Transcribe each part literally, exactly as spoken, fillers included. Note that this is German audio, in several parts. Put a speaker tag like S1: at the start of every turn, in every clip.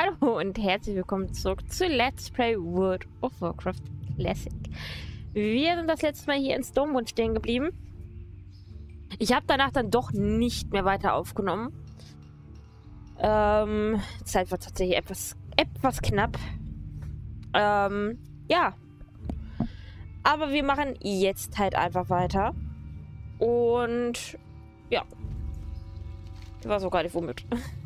S1: Hallo und herzlich willkommen zurück zu Let's Play World of Warcraft Classic. Wir sind das letzte Mal hier in Stonemoon stehen geblieben. Ich habe danach dann doch nicht mehr weiter aufgenommen. Ähm, die Zeit war tatsächlich etwas, etwas knapp. Ähm, ja. Aber wir machen jetzt halt einfach weiter. Und ja. Ich weiß auch gar nicht womit.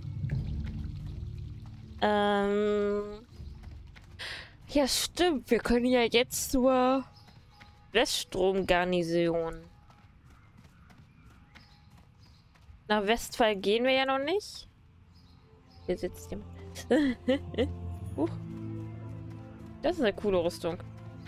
S1: ähm... Ja, stimmt. Wir können ja jetzt zur Weststrom-Garnison. Nach Westphal gehen wir ja noch nicht. Hier sitzt jemand. uh. Das ist eine coole Rüstung.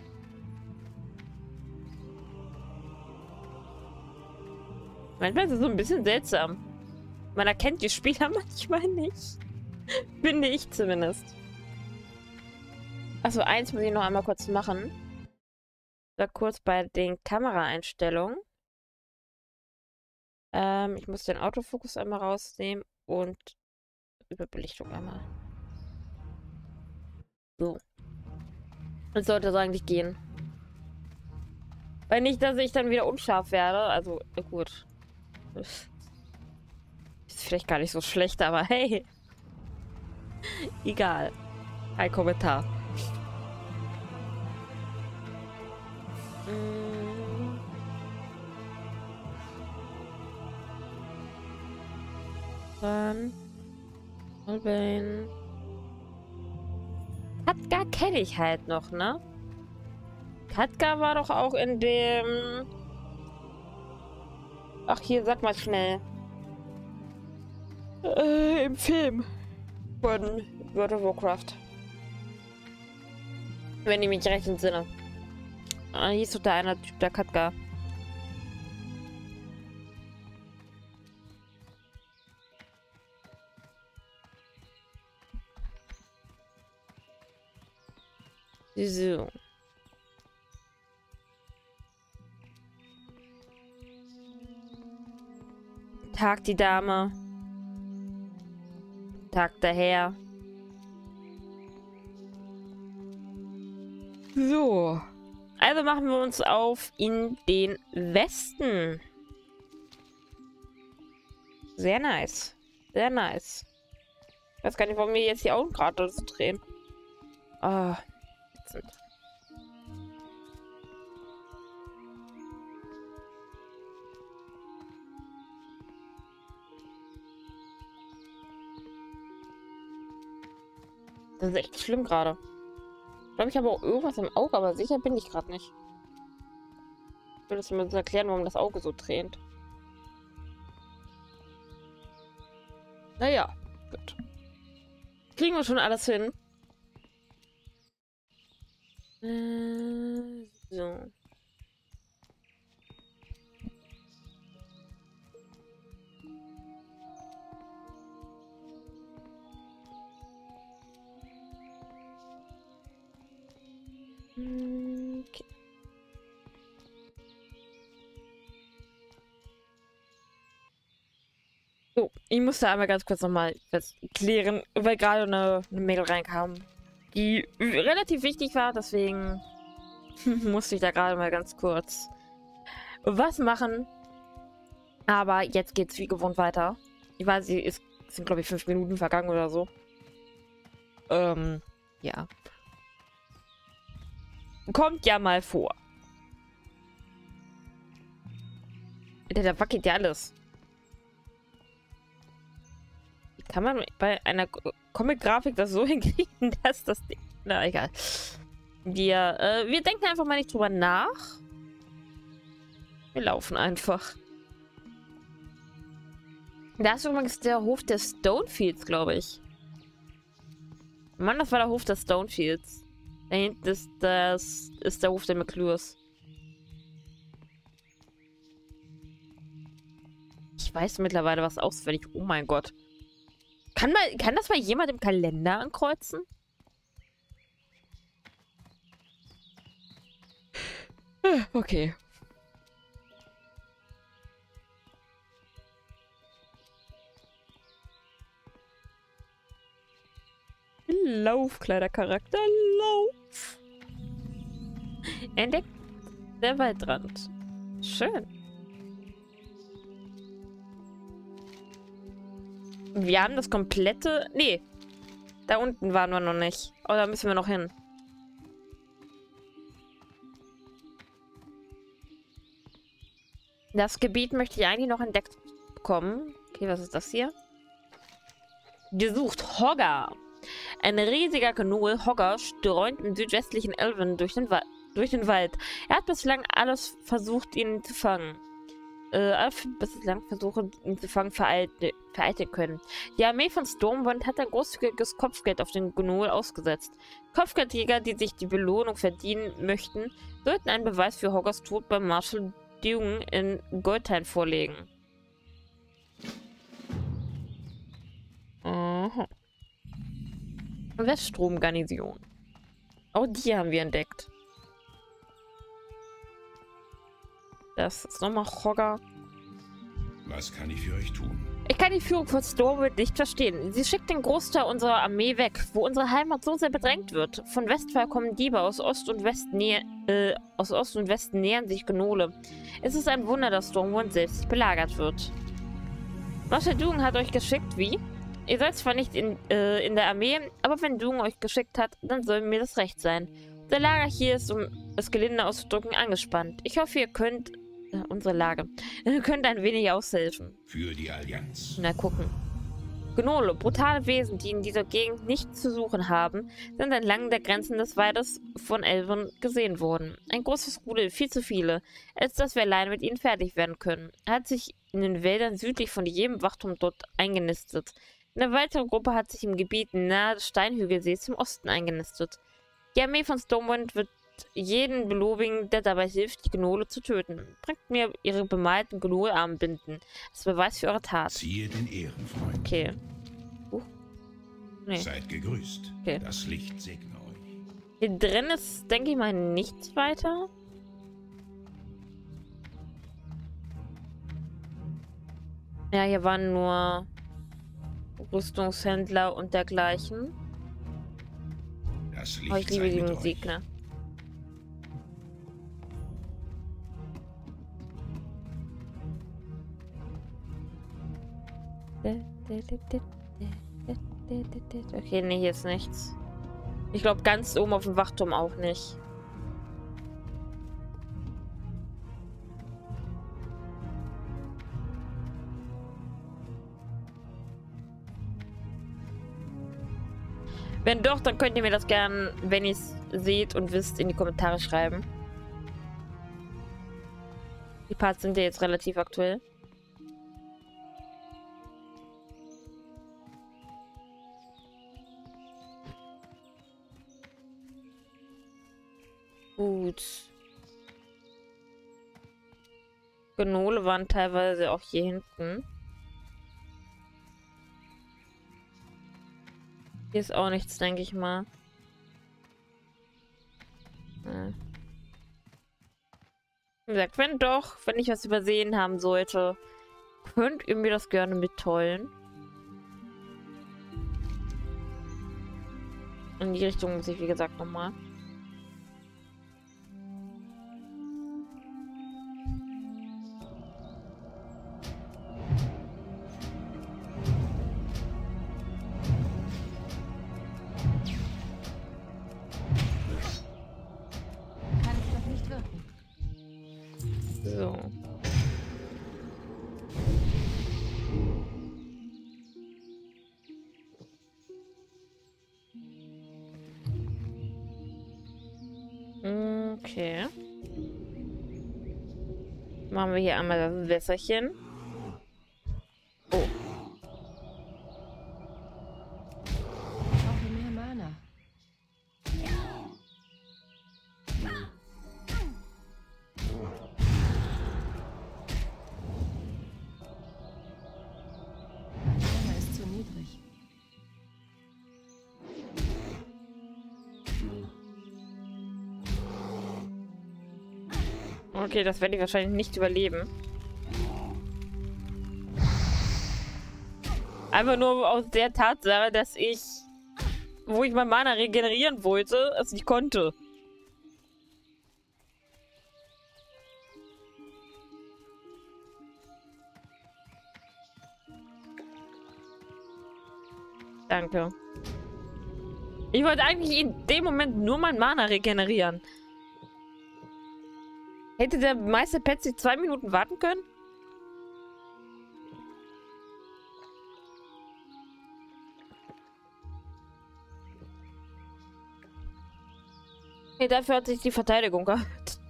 S1: Manchmal ist es so ein bisschen seltsam. Man erkennt die Spieler manchmal nicht. Finde ich zumindest. Achso, eins muss ich noch einmal kurz machen. Da kurz bei den Kameraeinstellungen. Ähm, ich muss den Autofokus einmal rausnehmen und Überbelichtung einmal. So. Das sollte so eigentlich gehen. Weil nicht, dass ich dann wieder unscharf werde. Also, gut. Ist vielleicht gar nicht so schlecht, aber hey. Egal. Kein Kommentar. Mm. Dann. Albane. Khadgar kenne ich halt noch, ne? Khadgar war doch auch in dem... Ach, hier, sag mal schnell. Äh, im Film. Von World of Warcraft. Wenn ich mich recht entsinne. Ah, hier ist doch der eine Typ, der Khadgar. So. Tag die Dame. Tag der Herr. So. Also machen wir uns auf in den Westen. Sehr nice. Sehr nice. Ich weiß gar nicht, warum wir jetzt die Augen gerade so drehen. Ah. Oh. Das ist echt schlimm gerade. Ich glaube, ich habe auch irgendwas im Auge, aber sicher bin ich gerade nicht. Würdest du mir das erklären, warum das Auge so tränt? Naja, gut. Kriegen wir schon alles hin. Äh, so. Okay. So, ich musste einmal ganz kurz nochmal klären, weil gerade eine, eine Mail reinkam, die relativ wichtig war, deswegen musste ich da gerade mal ganz kurz was machen. Aber jetzt geht's wie gewohnt weiter. Ich weiß, es sind glaube ich fünf Minuten vergangen oder so. Ähm, ja. Kommt ja mal vor. Der, da wackelt ja alles. Wie kann man bei einer Comic-Grafik das so hinkriegen, dass das Ding... Na, egal. Wir, äh, wir denken einfach mal nicht drüber nach. Wir laufen einfach. Da ist übrigens der Hof der Stonefields, glaube ich. Mann, das war der Hof der Stonefields. Da hinten ist, das, ist der Hof der McClures. Ich weiß mittlerweile was auswendig. Oh mein Gott. Kann, mal, kann das mal jemand im Kalender ankreuzen? Okay. Lauf, kleiner Charakter, lauf. Entdeckt der Waldrand. Schön. Wir haben das komplette... Nee. Da unten waren wir noch nicht. Oh, da müssen wir noch hin. Das Gebiet möchte ich eigentlich noch entdeckt bekommen. Okay, was ist das hier? Gesucht Hogger. Ein riesiger Gnoll, Hogger, streunt im südwestlichen Elven durch den, Wa durch den Wald. Er hat bislang alles versucht, ihn zu fangen. Äh, bislang versuchen, ihn zu fangen, vereiteln vereite können. Die Armee von Stormwind hat ein großzügiges Kopfgeld auf den Gnoll ausgesetzt. Kopfgeldjäger, die sich die Belohnung verdienen möchten, sollten einen Beweis für Hoggers Tod beim Marshal Dune in Goldhain vorlegen. Aha. Weststrom-Garnison. Auch die haben wir entdeckt. Das ist nochmal Hogger.
S2: Was kann ich für euch tun?
S1: Ich kann die Führung von Stormwind nicht verstehen. Sie schickt den Großteil unserer Armee weg, wo unsere Heimat so sehr bedrängt wird. Von Westphal kommen Diebe, aus Ost und West, nähe, äh, aus Ost und Westen nähern sich Gnole. Es ist ein Wunder, dass Stormwind selbst belagert wird. Marshal Dune hat euch geschickt, wie? Ihr seid zwar nicht in, äh, in der Armee, aber wenn Dune euch geschickt hat, dann soll mir das recht sein. Der Lager hier ist, um es gelinde auszudrücken, angespannt. Ich hoffe, ihr könnt... Äh, unsere Lage. Ihr könnt ein wenig aushelfen.
S2: Für die Allianz.
S1: Na, gucken. Gnole, brutale Wesen, die in dieser Gegend nichts zu suchen haben, sind entlang der Grenzen des Waldes von Elven gesehen worden. Ein großes Rudel, viel zu viele, als dass wir allein mit ihnen fertig werden können. Er hat sich in den Wäldern südlich von jedem Wachturm dort eingenistet. Eine weitere Gruppe hat sich im Gebiet nahe des Steinhügelsees im Osten eingenistet. Die Armee von Stormwind wird jeden belobigen, der dabei hilft, die Gnole zu töten. Bringt mir ihre bemalten Gnol-Armbinden. Das Beweis für eure Tat.
S2: Ziehe den Ehrenfreund.
S1: Okay. Uh. Nee.
S2: Seid gegrüßt.
S1: Okay.
S2: Das Licht segne euch.
S1: Hier drin ist, denke ich mal, nichts weiter. Ja, hier waren nur Rüstungshändler und dergleichen.
S2: Das Licht
S1: Oh, ich liebe
S2: sei
S1: die
S2: mit
S1: Musik,
S2: euch.
S1: ne? Okay, nee, hier ist nichts. Ich glaube, ganz oben auf dem Wachturm auch nicht. Wenn doch, dann könnt ihr mir das gern, wenn ihr es seht und wisst, in die Kommentare schreiben. Die Parts sind ja jetzt relativ aktuell. Gut. Gnole waren teilweise auch hier hinten. Hier ist auch nichts, denke ich mal. Ja. Wie gesagt, wenn doch, wenn ich was übersehen haben sollte, könnt ihr mir das gerne mitteilen. In die Richtung muss ich, wie gesagt, nochmal. So. Okay. Machen wir hier einmal das Wässerchen. Oh.
S3: Ich brauche mehr Mana. Mana ist zu niedrig.
S1: Okay, das werde ich wahrscheinlich nicht überleben. Einfach nur aus der Tatsache, dass ich wo ich mein Mana regenerieren wollte, es nicht konnte. Danke. Ich wollte eigentlich in dem Moment nur mein Mana regenerieren. Hätte der Meister Patsy zwei Minuten warten können? Nee, dafür hat sich die Verteidigung gehabt.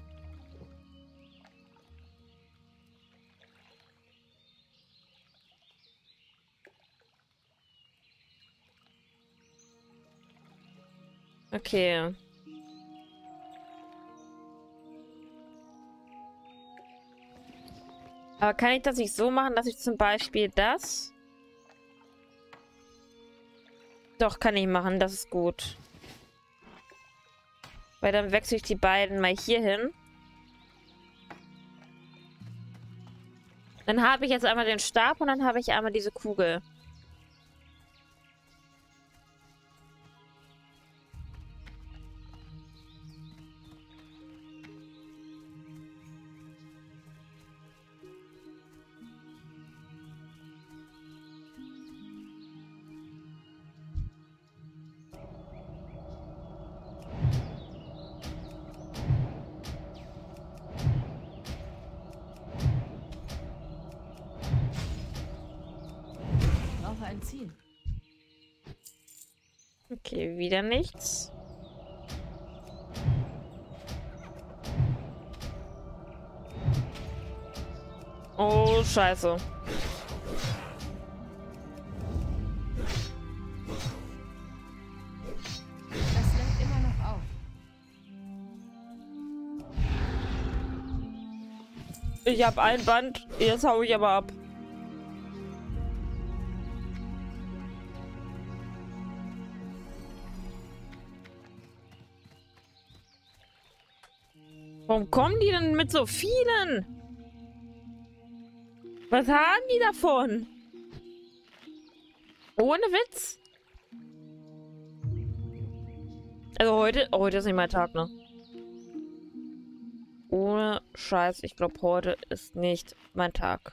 S1: Okay. Aber kann ich das nicht so machen, dass ich zum Beispiel das... Doch, kann ich machen, das ist gut. Weil dann wechsle ich die beiden mal hier hin. Dann habe ich jetzt einmal den Stab und dann habe ich einmal diese Kugel.
S3: Ein Ziel.
S1: Okay, wieder nichts. Oh, scheiße.
S3: Das lenkt immer noch auf.
S1: Ich habe ein Band, jetzt hau ich aber ab. Warum kommen die denn mit so vielen? Was haben die davon? Ohne Witz? Also heute, heute ist nicht mein Tag, ne? Ohne Scheiß, ich glaube, heute ist nicht mein Tag.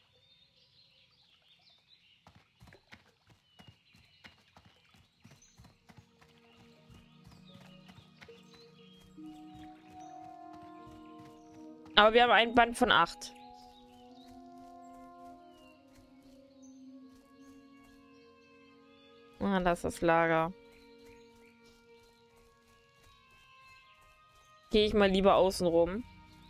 S1: Aber wir haben ein Band von acht. Ah, das ist das Lager. Gehe ich mal lieber außen rum.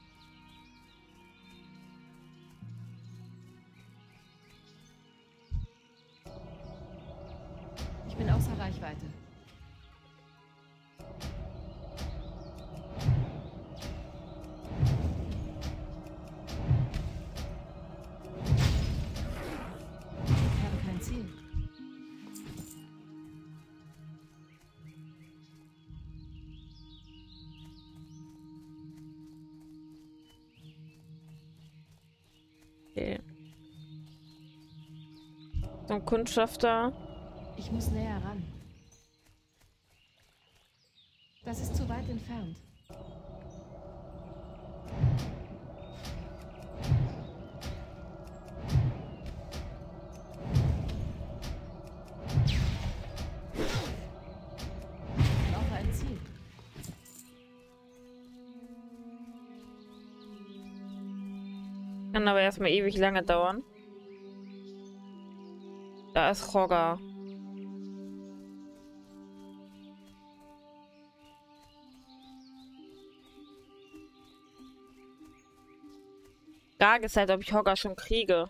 S3: Ich bin außer Reichweite. Ich habe kein Ziel.
S1: Okay. So ein Kundschafter.
S3: Ich muss näher ran. Das ist zu weit entfernt. Ich brauche ein Ziel.
S1: Kann aber erstmal ewig lange dauern. Da ist Rogger. Frage ist halt, ob ich Hogger schon kriege.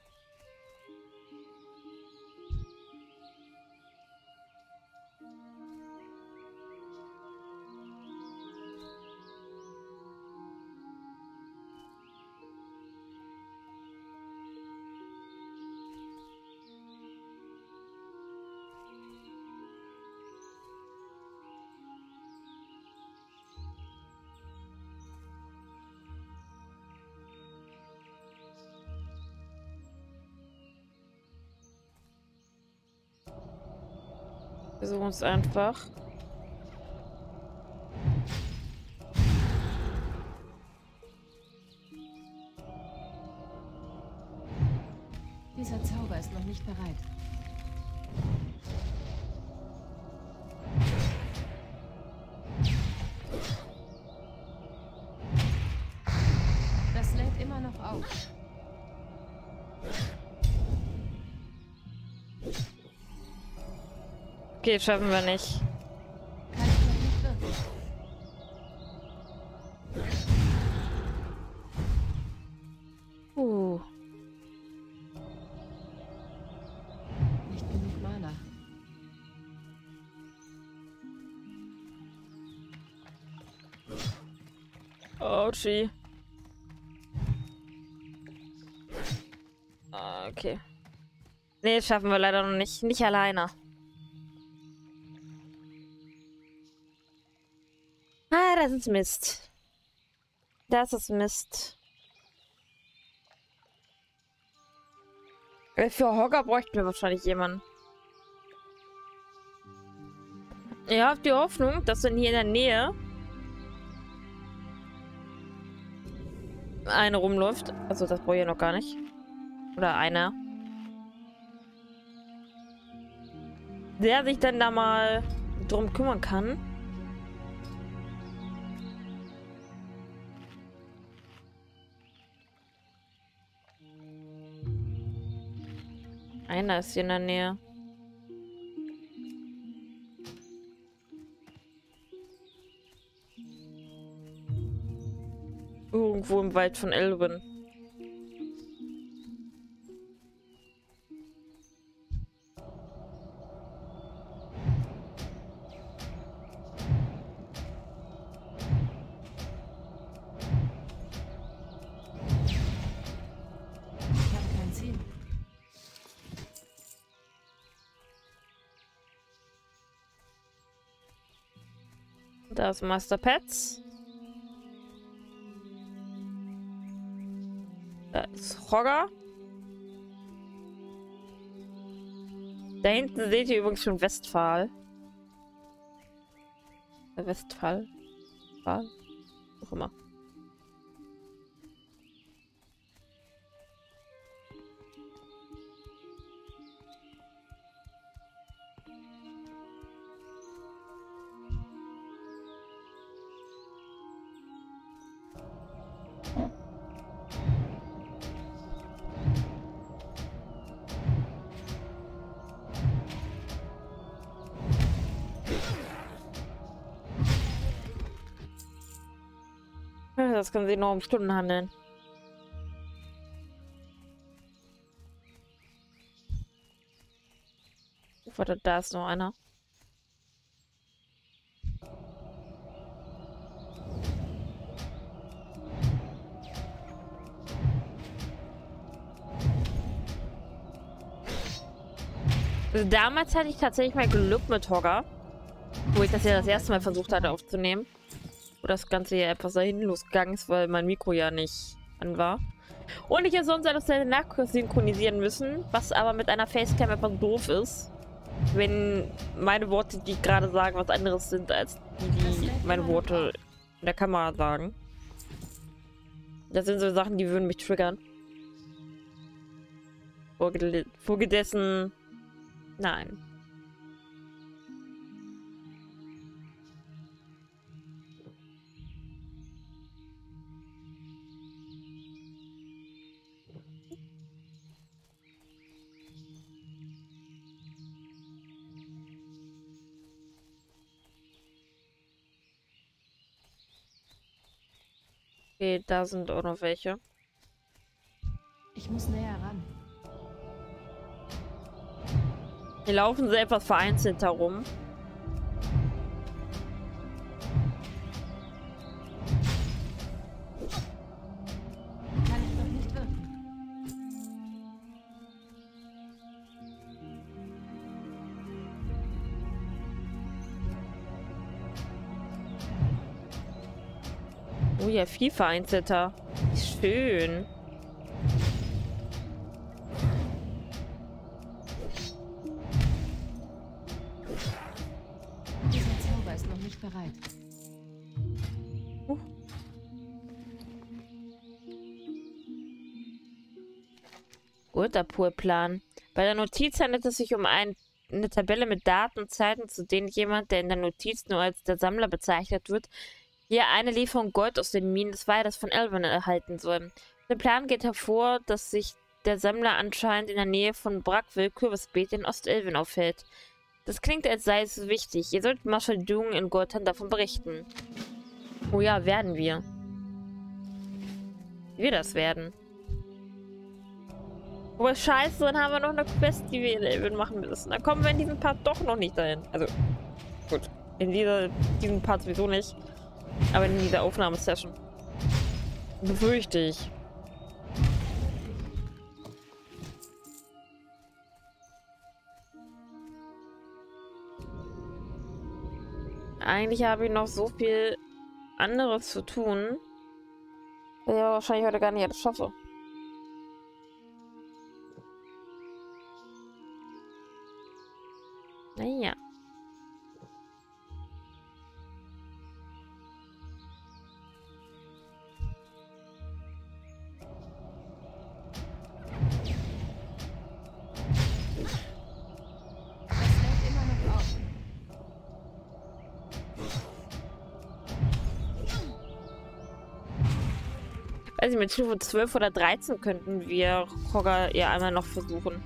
S1: Versuchen es einfach.
S3: Dieser Zauber ist noch nicht bereit. Das lädt immer noch auf.
S1: Okay, schaffen wir nicht.
S3: Kann ich noch nicht wirklich.
S1: Uh.
S3: Nicht genug Mana.
S1: Ouchie. Okay. Nee, das schaffen wir leider noch nicht. Nicht alleine. Ah, das ist Mist. Das ist Mist. Für Hogger bräuchten wir wahrscheinlich jemanden. Ihr habt die Hoffnung, dass dann hier in der Nähe eine rumläuft. Also das brauche ich noch gar nicht. Oder einer. Der sich dann da mal drum kümmern kann. Einer ist hier in der Nähe. Irgendwo im Wald von Elben.
S3: Ich habe kein Ziel.
S1: Da ist Master Pets. Da ist Hogger. Da hinten seht ihr übrigens schon Westphal. Äh, Westphal. Phal? Auch immer. Das kann sich nur um Stunden handeln. Warte, da ist noch einer. Also damals hatte ich tatsächlich mal Glück mit Hogger, wo ich das ja das erste Mal versucht hatte aufzunehmen. Wo das Ganze ja etwas dahin losgegangen ist, weil mein Mikro ja nicht an war. Und ich ja sonst alles nachsynchronisieren müssen, was aber mit einer Facecam etwas doof ist. Wenn meine Worte, die ich gerade sagen, was anderes sind, als die, die meine Worte in der Kamera sagen. Das sind so Sachen, die würden mich triggern. Vorgedessen... Nein. Okay, da sind auch noch welche.
S3: Ich muss näher ran.
S1: Hier laufen sie etwas vereinzelt herum.
S3: Kann ich noch nicht wirken.
S1: Oh ja, viel vereinzelter. Schön.
S3: Zauber ist noch nicht bereit.
S1: Uh. Guter Poolplan. Bei der Notiz handelt es sich um ein, eine Tabelle mit Daten und Zeiten, zu denen jemand, der in der Notiz nur als der Sammler bezeichnet wird, hier eine Lieferung Gold aus den Minen des Waldes von Elven erhalten soll. Der Plan geht hervor, dass sich der Sammler anscheinend in der Nähe von Brackville, Kürbisbeet in Ostelven aufhält. Das klingt, als sei es wichtig. Ihr solltet Marshal Doong in Gortan davon berichten. Oh ja, werden wir. Wie wir das werden. Aber scheiße, dann haben wir noch eine Quest, die wir in Elven machen müssen. Dann kommen wir in diesem Part doch noch nicht dahin. Also, gut. In dieser, diesem Part sowieso nicht. Aber in dieser Aufnahmesession. Befürchte ich. Eigentlich habe ich noch so viel anderes zu tun, dass ich aber wahrscheinlich heute gar nicht alles schaffe. Naja. Also mit Stufe zwölf oder dreizehn könnten wir Hogger ja einmal noch versuchen.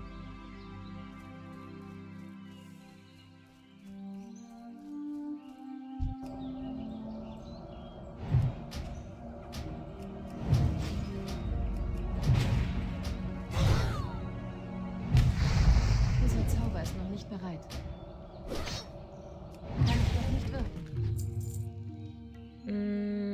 S3: Dieser Zauber ist noch nicht bereit. Kann ich doch nicht wirken.
S1: Mm.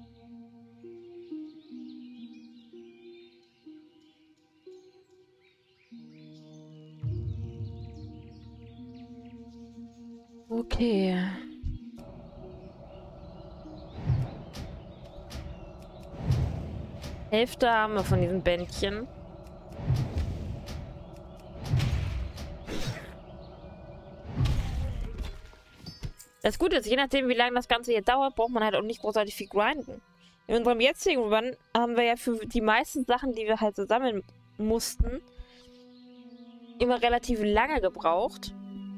S1: Okay. Hälfte haben wir von diesen Bändchen. Das Gute ist, je nachdem, wie lange das Ganze hier dauert, braucht man halt auch nicht großartig viel grinden. In unserem jetzigen Run haben wir ja für die meisten Sachen, die wir halt so sammeln mussten, immer relativ lange gebraucht.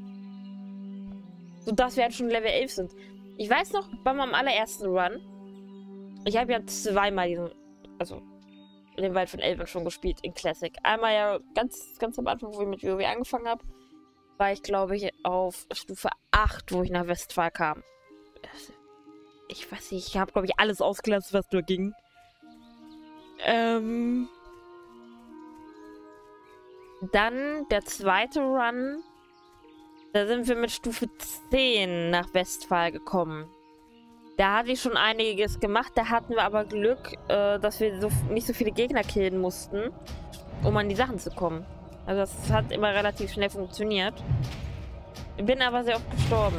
S1: Sodass wir halt schon Level elf sind. Ich weiß noch, bei meinem allerersten Run, ich habe ja zweimal diesen, also den Wald von Elven schon gespielt in Classic. Einmal ja ganz, ganz am Anfang, wo ich mit WoW angefangen habe, war ich, glaube ich, auf Stufe acht, wo ich nach Westphal kam. Ich weiß nicht, ich habe, glaube ich, alles ausgelassen, was nur ging. Ähm... Dann der zweite Run. Da sind wir mit Stufe zehn nach Westphal gekommen. Da hatte ich schon einiges gemacht. Da hatten wir aber Glück, äh, dass wir so, nicht so viele Gegner killen mussten, um an die Sachen zu kommen. Also das hat immer relativ schnell funktioniert. Ich bin aber sehr oft gestorben.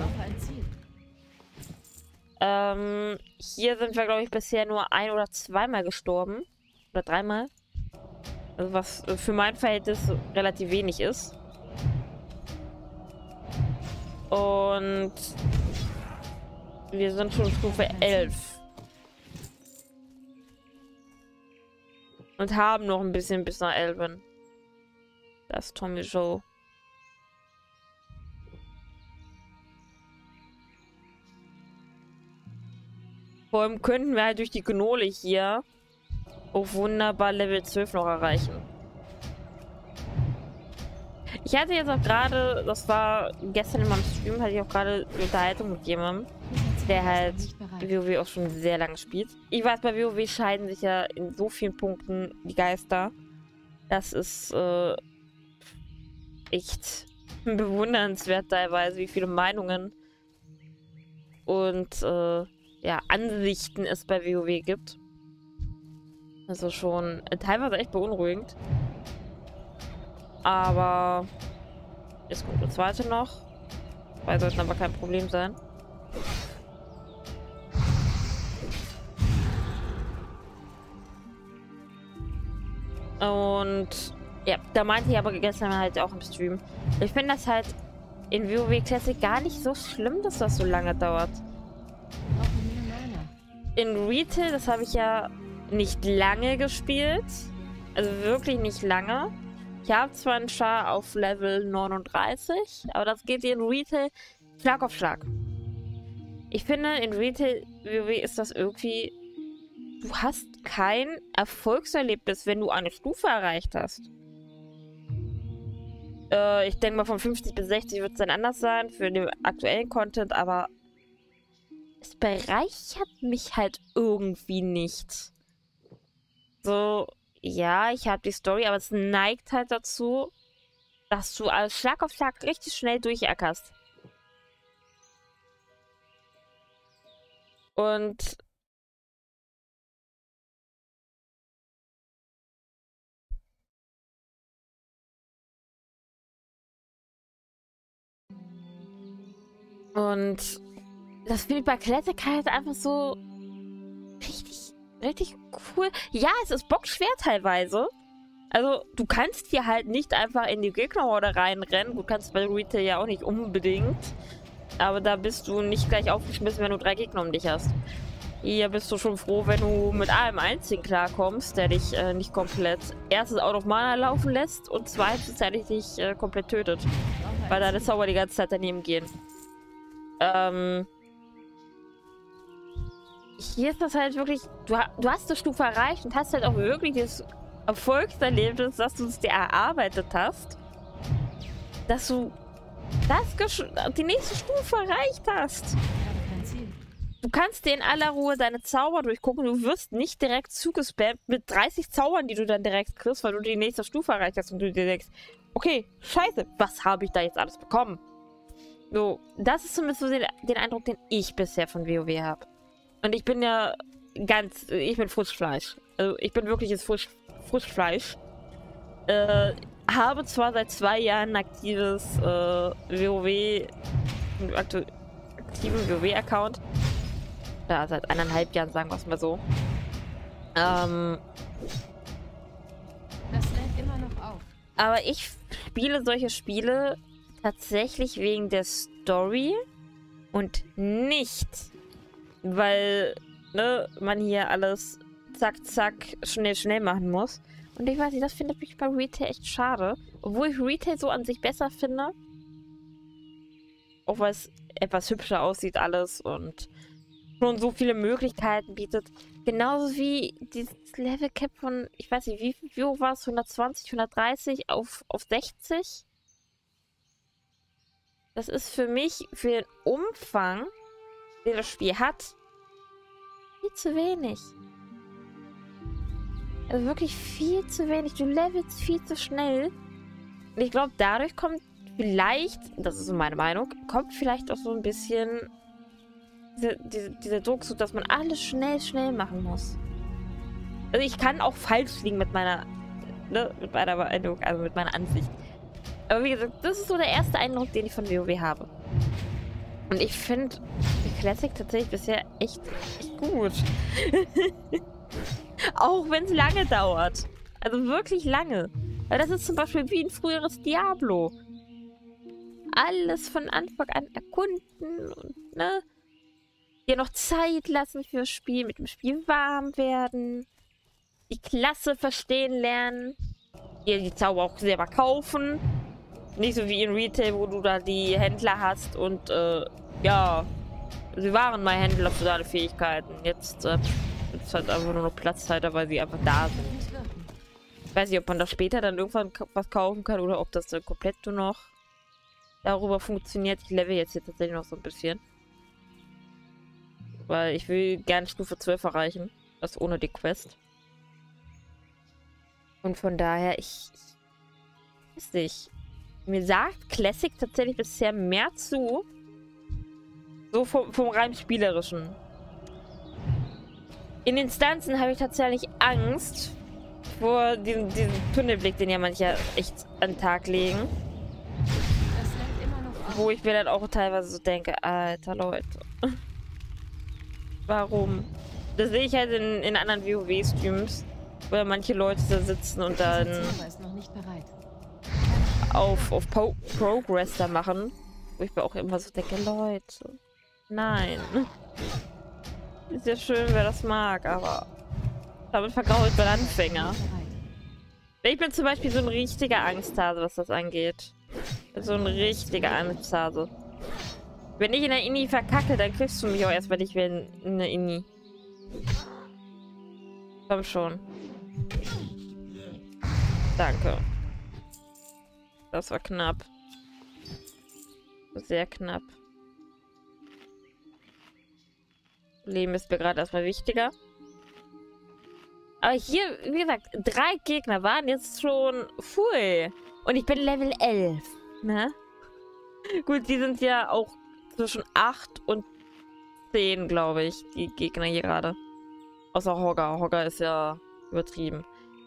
S1: Ähm, hier sind wir, glaube ich, bisher nur ein- oder zweimal gestorben. Oder dreimal. Also was für mein Verhältnis relativ wenig ist. Und wir sind schon Stufe elf. Und haben noch ein bisschen bis nach Elven. Das ist Tommy Joe. Vor allem könnten wir halt durch die Gnole hier auch wunderbar Level zwölf noch erreichen. Ich hatte jetzt auch gerade, das war gestern in meinem Stream, hatte ich auch gerade eine Unterhaltung mit jemandem, der halt WoW auch schon sehr lange spielt. Ich weiß, bei WoW scheiden sich ja in so vielen Punkten die Geister. Das ist äh, echt bewundernswert teilweise, wie viele Meinungen und äh, ja, Ansichten es bei WoW gibt. Also schon äh, teilweise echt beunruhigend. Aber jetzt kommt der zweite noch. Zwei sollten aber kein Problem sein. Und ja, da meinte ich aber gestern halt auch im Stream. Ich finde das halt in WoW Classic gar nicht so schlimm, dass das so lange dauert. In Retail, das habe ich ja nicht lange gespielt. Also wirklich nicht lange. Ich habe zwar einen Char auf Level neununddreißig, aber das geht in Retail Schlag auf Schlag. Ich finde, in Retail WoW ist das irgendwie... Du hast kein Erfolgserlebnis, wenn du eine Stufe erreicht hast. Äh, ich denke mal, von fünfzig bis sechzig wird es dann anders sein für den aktuellen Content, aber es bereichert mich halt irgendwie nicht. So, ja, ich habe die Story, aber es neigt halt dazu, dass du alles Schlag auf Schlag richtig schnell durchackerst. Und Und das finde ich bei Classic halt einfach so richtig, richtig cool. Ja, es ist bockschwer teilweise. Also, du kannst hier halt nicht einfach in die Gegnerhorde reinrennen. Du kannst bei Retail ja auch nicht unbedingt. Aber da bist du nicht gleich aufgeschmissen, wenn du drei Gegner um dich hast. Hier bist du schon froh, wenn du mit einem einzigen klarkommst, der dich äh, nicht komplett erstens out of mana laufen lässt und zweitens, der dich äh, komplett tötet. Weil deine Zauber die ganze Zeit daneben gehen. Ähm, hier ist das halt wirklich, du, du hast die Stufe erreicht und hast halt auch wirklich das Erfolgserlebnis, dass du es dir erarbeitet hast, dass du das die nächste Stufe erreicht hast. Du kannst dir in aller Ruhe deine Zauber durchgucken, du wirst nicht direkt zugespammt mit dreißig Zaubern, die du dann direkt kriegst, weil du die nächste Stufe erreicht hast und du dir denkst, okay, scheiße, was habe ich da jetzt alles bekommen? So, das ist zumindest so den, den Eindruck, den ich bisher von WoW habe. Und ich bin ja ganz, ich bin Frischfleisch. Also ich bin wirkliches Frisch, Frischfleisch. Äh, habe zwar seit zwei Jahren ein aktives äh, WoW, aktu aktiven WoW-Account. Ja, seit eineinhalb Jahren, sagen wir es mal so. Ähm,
S3: das lädt immer noch auf.
S1: Aber ich spiele solche Spiele tatsächlich wegen der Story und nicht, weil ne, man hier alles zack, zack, schnell, schnell machen muss. Und ich weiß nicht, das finde ich bei Retail echt schade. Obwohl ich Retail so an sich besser finde. Auch weil es etwas hübscher aussieht alles und schon so viele Möglichkeiten bietet. Genauso wie dieses Level Cap von, ich weiß nicht, wie viel war es? hundertzwanzig, hundertdreißig auf, auf sechzig? Das ist für mich, für den Umfang, den das Spiel hat, viel zu wenig. Also wirklich viel zu wenig. Du levelst viel zu schnell. Und ich glaube, dadurch kommt vielleicht, das ist so meine Meinung, kommt vielleicht auch so ein bisschen diese, diese, dieser Druck, so dass man alles schnell, schnell machen muss. Also ich kann auch falsch liegen mit meiner, ne, mit meiner Meinung, also mit meiner Ansicht. Aber wie gesagt, das ist so der erste Eindruck, den ich von WoW habe. Und ich finde die Classic tatsächlich bisher echt, echt gut. Auch wenn es lange dauert. Also wirklich lange. Weil das ist zum Beispiel wie ein früheres Diablo. Alles von Anfang an erkunden und, ne? Dir noch Zeit lassen fürs Spiel, mit dem Spiel warm werden. Die Klasse verstehen lernen. Dir die Zauber auch selber kaufen. Nicht so wie in Retail, wo du da die Händler hast und, äh, ja, sie waren mal Händler für deine Fähigkeiten. Jetzt äh, ist halt einfach nur noch Platzhalter, weil sie einfach da sind. Ich weiß nicht, ob man da später dann irgendwann was kaufen kann oder ob das dann komplett nur noch darüber funktioniert. Ich level jetzt hier tatsächlich noch so ein bisschen. Weil ich will gerne Stufe zwölf erreichen. Das ohne die Quest. Und von daher, ich... ich weiß nicht. Mir sagt Classic tatsächlich bisher mehr zu. So vom, vom rein spielerischen. In Instanzen habe ich tatsächlich Angst vor diesem, diesem Tunnelblick, den ja manche echt an den Tag legen. Wo ich mir dann auch teilweise so denke, alter Leute. Warum? Das sehe ich halt in, in anderen WoW-Streams, wo ja manche Leute da sitzen und dann auf, auf po Progress da machen. Wo ich mir auch immer so denke, Leute. Nein. Ist ja schön, wer das mag, aber damit vergrault man Anfänger. Ich bin zum Beispiel so ein richtiger Angsthase, was das angeht. So ein richtiger Angsthase. Wenn ich in der Inni verkacke, dann kriegst du mich auch erst, wenn ich will in der Inni. Komm schon. Danke. Das war knapp. Sehr knapp. Leben ist mir gerade erstmal wichtiger. Aber hier, wie gesagt, drei Gegner waren jetzt schon full. Und ich bin Level elf. Ne? Gut, die sind ja auch zwischen acht und zehn, glaube ich, die Gegner hier gerade. Außer Hogger. Hogger ist ja übertrieben.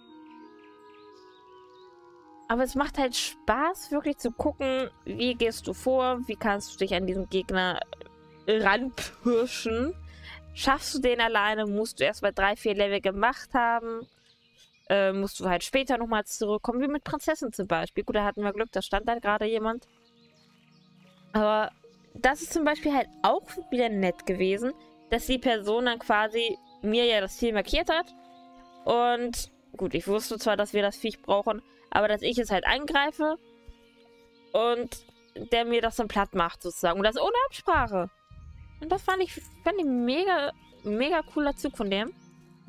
S1: Aber es macht halt Spaß, wirklich zu gucken, wie gehst du vor, wie kannst du dich an diesen Gegner ranpirschen. Schaffst du den alleine, musst du erst mal drei, vier Level gemacht haben. Äh, musst du halt später nochmal zurückkommen, wie mit Prinzessin zum Beispiel. Gut, da hatten wir Glück, da stand dann gerade jemand. Aber das ist zum Beispiel halt auch wieder nett gewesen, dass die Person dann quasi mir ja das Ziel markiert hat. Und gut, ich wusste zwar, dass wir das Viech brauchen, aber dass ich es halt angreife und der mir das dann platt macht sozusagen. Und das ohne Absprache. Und das fand ich, fand ich mega, mega cooler Zug von dem.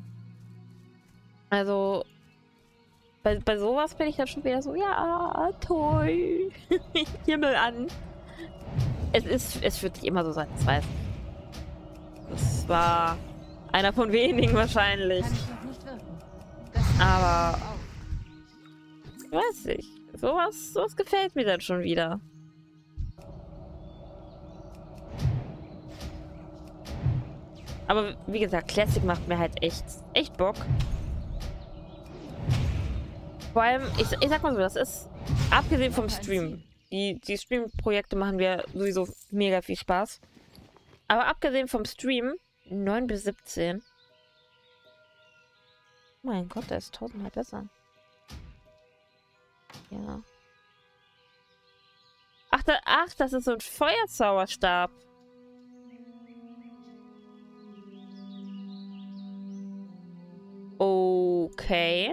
S1: Also, bei, bei sowas bin ich dann schon wieder so, ja, toll. Himmel an. Es ist, es wird nicht immer so sein, das weiß ich. Das war einer von wenigen wahrscheinlich.
S3: Kann ich noch nicht wirken. Das
S1: Aber, weiß ich, sowas, sowas gefällt mir dann schon wieder. Aber wie gesagt, Classic macht mir halt echt, echt Bock. Vor allem, ich, ich sag mal so, das ist, abgesehen vom Stream, die, die Stream-Projekte machen mir sowieso mega viel Spaß. Aber abgesehen vom Stream, neun bis siebzehn. Oh mein Gott, der ist tausendmal besser. Ja. Ach, da, ach, das ist so ein Feuerzauberstab. Okay.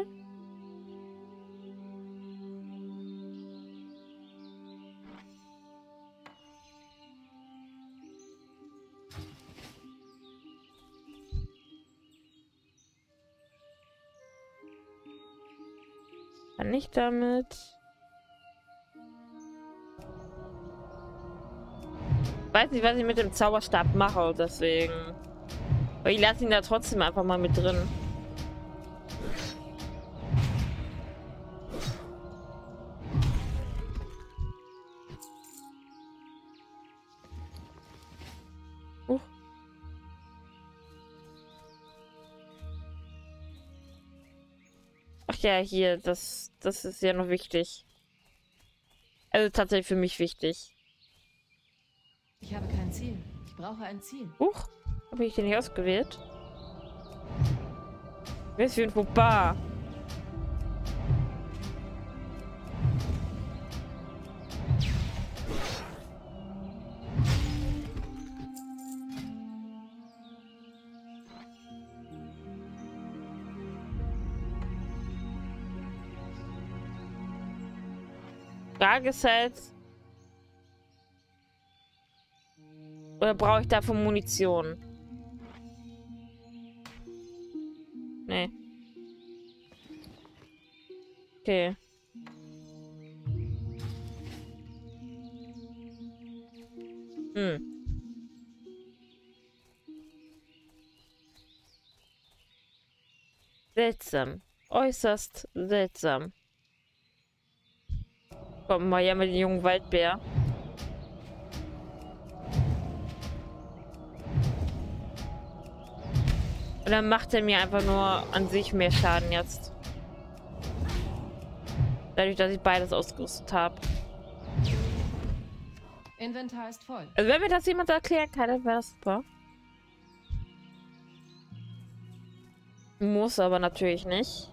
S1: Kann ich damit? Ich weiß nicht, was ich mit dem Zauberstab mache, deswegen. Aber ich lasse ihn da trotzdem einfach mal mit drin. Uh. Ach ja, hier, das, das ist ja noch wichtig. Also tatsächlich für mich wichtig.
S3: Ich habe kein Ziel. Ich brauche ein Ziel.
S1: Huch, habe ich den nicht ausgewählt? Wer ist für ein Fauxpas? Frage ist halt, oder brauche ich dafür Munition? Nee. Okay. Hm. Seltsam. Äußerst seltsam. Komm mal her mit dem jungen Waldbär. Und dann macht er mir einfach nur an sich mehr Schaden jetzt. Dadurch, dass ich beides ausgerüstet habe.
S3: Inventar ist voll.
S1: Also wenn mir das jemand erklären kann, dann wäre das super. Muss aber natürlich nicht.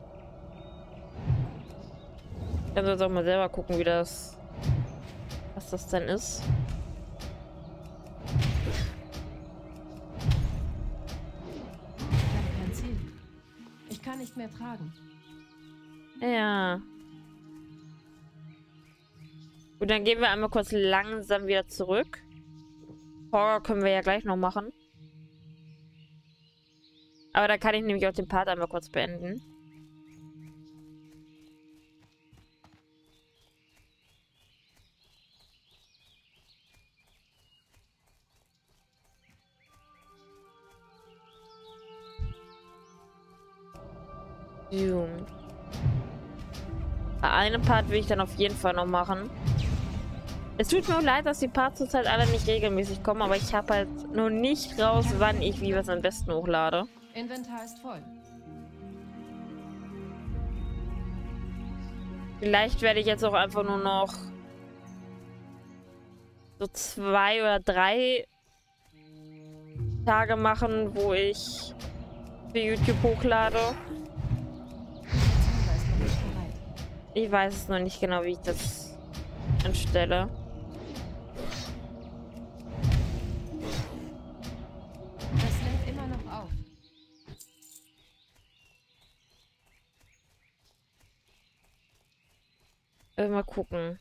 S1: Ich kann jetzt auch mal selber gucken, wie das... was das denn ist.
S3: kann nicht mehr tragen.
S1: Ja. Gut, dann gehen wir einmal kurz langsam wieder zurück. Horror können wir ja gleich noch machen. Aber da kann ich nämlich auch den Part einmal kurz beenden. So. Einen Part will ich dann auf jeden Fall noch machen. Es tut mir leid, dass die Parts zurzeit alle nicht regelmäßig kommen, aber ich habe halt nur nicht raus, wann ich wie was am besten hochlade.
S3: Inventar ist voll.
S1: Vielleicht werde ich jetzt auch einfach nur noch so zwei oder drei Tage machen, wo ich für YouTube hochlade. Ich weiß es noch nicht genau, wie ich das anstelle.
S3: Das lädt immer noch auf.
S1: Äh, mal gucken.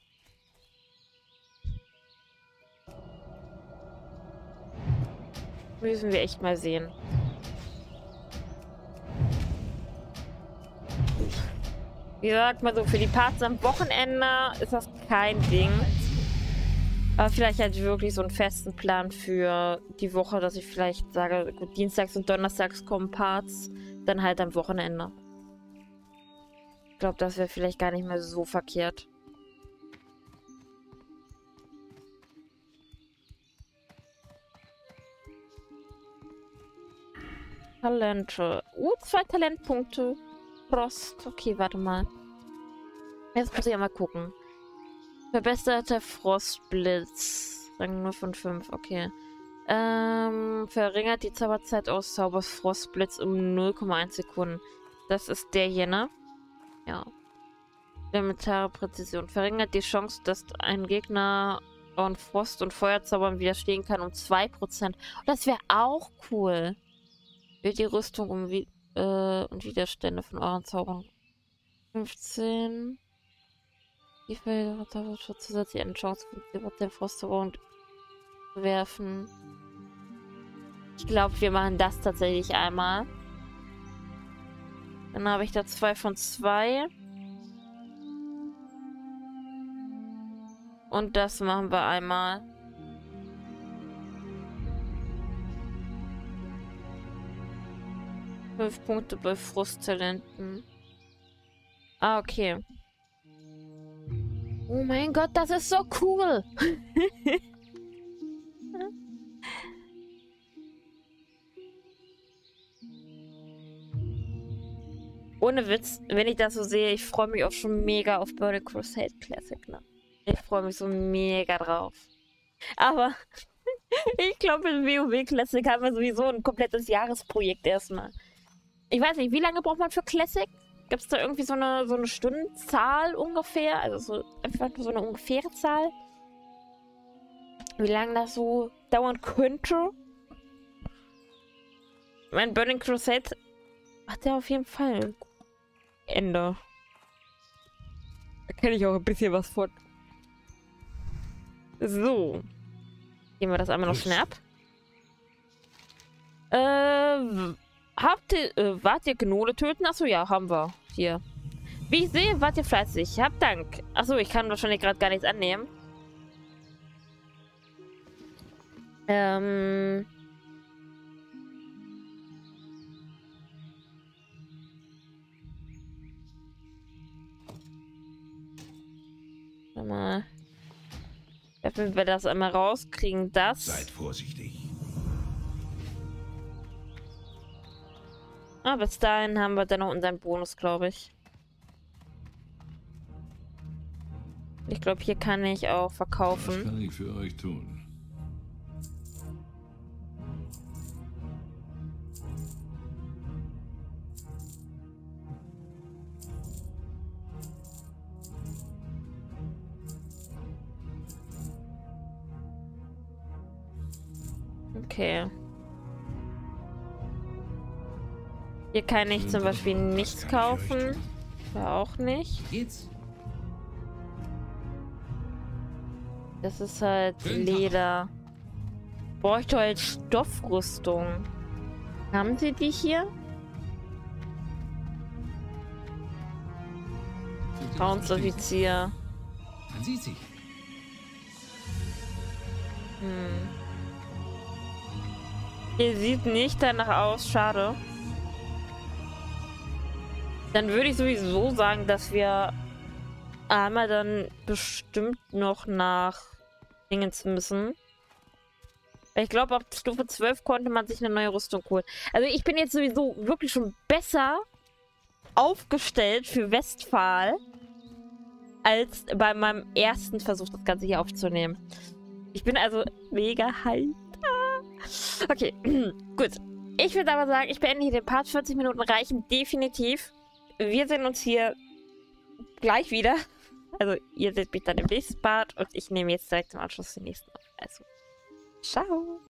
S1: Müssen wir echt mal sehen. Wie gesagt, mal so für die Parts am Wochenende ist das kein Ding. Aber vielleicht halt wirklich so einen festen Plan für die Woche, dass ich vielleicht sage, gut, dienstags und donnerstags kommen Parts, dann halt am Wochenende. Ich glaube, das wäre vielleicht gar nicht mehr so verkehrt. Talente. Uh, zwei Talentpunkte. Frost. Okay, warte mal. Jetzt muss ich ja mal gucken. Verbesserter Frostblitz. Rang nur von fünf. Okay. Ähm, verringert die Zauberzeit aus Zaubers Frostblitz um null Komma eins Sekunden. Das ist der hier, ne? Ja. Elementare Präzision. Verringert die Chance, dass ein Gegner und Frost- und Feuerzaubern widerstehen kann um zwei Prozent. Das wäre auch cool. Wird die Rüstung um wie äh, und Widerstände von euren Zaubern. fünfzehn. Die Zauberschutz zusätzlich eine Chance für den Frostzauber und werfen. Ich glaube, wir machen das tatsächlich einmal. Dann habe ich da zwei von zwei. Und das machen wir einmal. Fünf Punkte bei Frusttalenten. Ah, okay. Oh mein Gott, das ist so cool. Ohne Witz, wenn ich das so sehe, ich freue mich auch schon mega auf Burning Crusade Classic, ne? Ich freue mich so mega drauf. Aber ich glaube, in WoW Classic haben wir sowieso ein komplettes Jahresprojekt erstmal. Ich weiß nicht, wie lange braucht man für Classic? Gibt es da irgendwie so eine, so eine Stundenzahl ungefähr? Also so einfach nur so eine ungefähre Zahl? Wie lange das so dauern könnte? Mein Burning Crusade hat ja auf jeden Fall ein Ende. Da kenne ich auch ein bisschen was von. So. Gehen wir das einmal noch schnell ab. Äh, habt ihr, äh, wart ihr Gnole töten? Achso, ja, haben wir. Hier. Wie ich sehe, wart ihr fleißig. Hab Dank. Achso, ich kann wahrscheinlich gerade gar nichts annehmen. Ähm... Warte mal. Wenn wir das einmal rauskriegen, das...
S2: Seid vorsichtig.
S1: Ah, bis dahin haben wir dann noch unseren Bonus, glaube ich. Ich glaube, hier kann ich auch verkaufen.
S4: Was kann ich für euch tun?
S1: Okay. Hier kann ich zum Beispiel nichts
S2: Was kann ich euch
S1: kaufen.
S2: tun?
S1: Da auch nicht.
S4: Geht's?
S1: Das ist halt
S4: Schönen Tag.
S1: Leder. Bräuchte halt Stoffrüstung. Haben sie die hier? Frauensoffizier.
S4: Man sieht sich.
S1: Hm. Hier sieht nicht danach aus. Schade. Dann würde ich sowieso sagen, dass wir einmal dann bestimmt noch nach Dingens müssen. Ich glaube, ab Stufe zwölf konnte man sich eine neue Rüstung holen. Also ich bin jetzt sowieso wirklich schon besser aufgestellt für Westphal als bei meinem ersten Versuch, das Ganze hier aufzunehmen. Ich bin also mega hyped. Okay, gut. Ich würde aber sagen, ich beende hier den Part. vierzig Minuten reichen definitiv. Wir sehen uns hier gleich wieder. Also ihr seht mich dann im nächsten Part und ich nehme jetzt direkt im Anschluss den nächsten auf. Also, ciao.